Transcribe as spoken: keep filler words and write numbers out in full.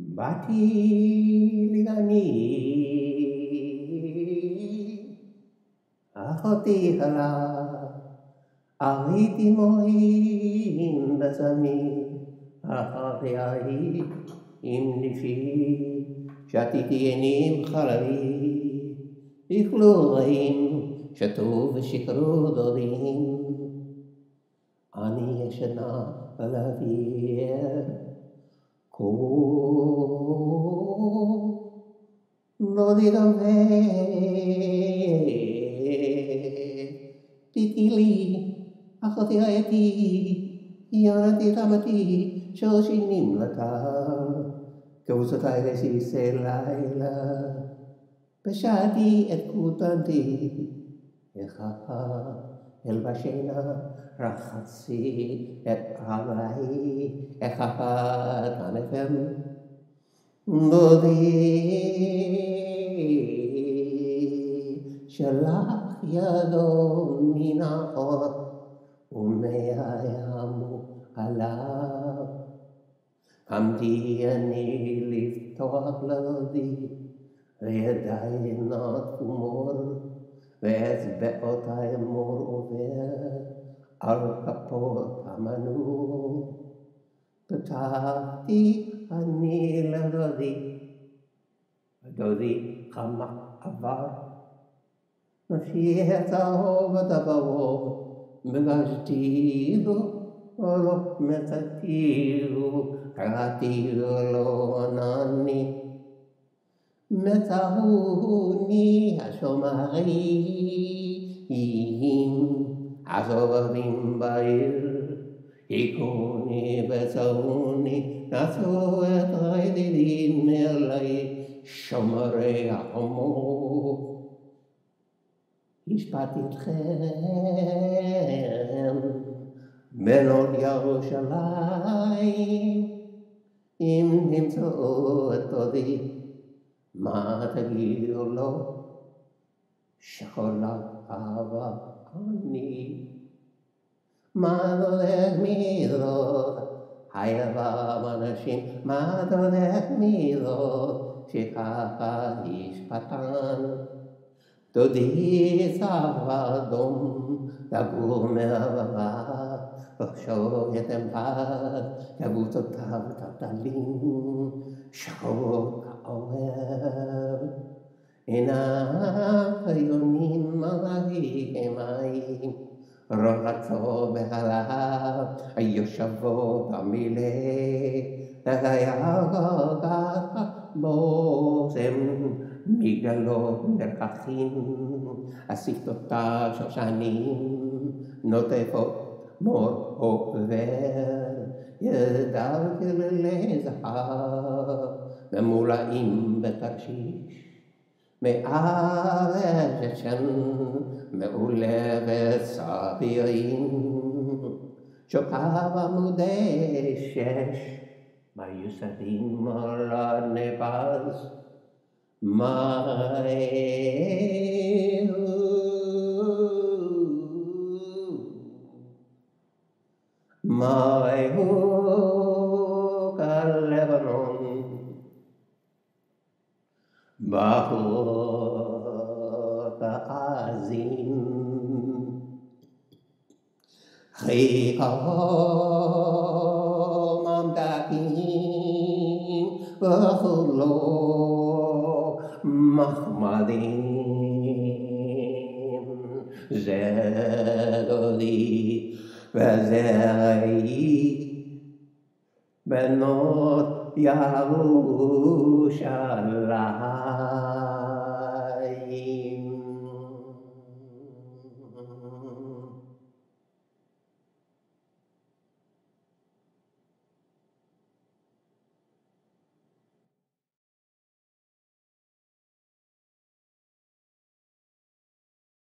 באתי לגני, אחותי הלך, הייתי מוהים בזמיר, אחרי ההיא עם נפשי, שתיתי עינים חלבי, איכלו רעים, שתו ושקרו דודים, אני ישנה על אוויר, כה דודי דומה, תיתי לי, אחותי ראיתי, יונתי תמתי, שורשי נמלטה, כבוסותיי רסיסי לילה, פשעתי את כותנתי, יחפה אל בשינה, רחצי את רגלי, יחפת הנפם, דודי שלח ידו מן האור, ומהימו עליו, קמתי אני לפתוח לדודי, וידיי נטפו מור, ואצבעותיי מור עובר, על כפות המנור. פתחתי אני לדודי, ודודי חמק עבר, נפשי הצהוב הדברות, בגשתי בו, ולא מצאתי בו, קראתי לו ענני. מצאוני השומרים, הסובבים בעיר, היכוני וצאוני, נשאו את הידידים אלי, שומרי החומות. השפעתי אתכם, בנות ירושלים, אם תמצאו את דודי, מה תגידו לו? שחולת אהבה אני. מה דודך מזאת? היבם אנשים, מה דודך מזאת? שככה השפטן. דודי צבע אדום, דגור מאהבה, לחשוב את אמפת, כבוצותיו טלטלים, שחור כאוהב. עיניו היונים מלאי מים, רוחצו בהלהב, היושבות המילא, היה כל כך בושם, מגלות מרחכים, השפתותיו שושנים, נוטפות מור עובר, ידיו כלילי זהב, ממולאים בתרשיש, מארץ שן, מעולבת סבירים, שוקע עמודי שש, מיוסדים על הנפש, מהו, מהו כלבנון, בחורות העזים, חיכו ממתקים וכולו מחמדים, זה דודי וזה ראי, בנות ירושלים.